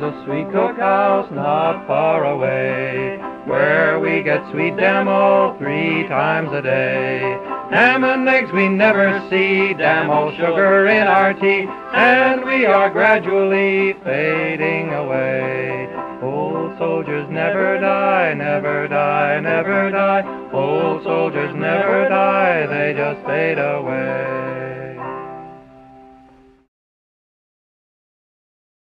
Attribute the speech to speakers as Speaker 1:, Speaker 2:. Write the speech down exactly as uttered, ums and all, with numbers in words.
Speaker 1: a sweet cookhouse not far away, where we get sweet damo three times a day. Ham and eggs we never see, damo sugar in our tea, and we are gradually fading away. Old soldiers never die, never die, never die. Old soldiers never die, they just fade away.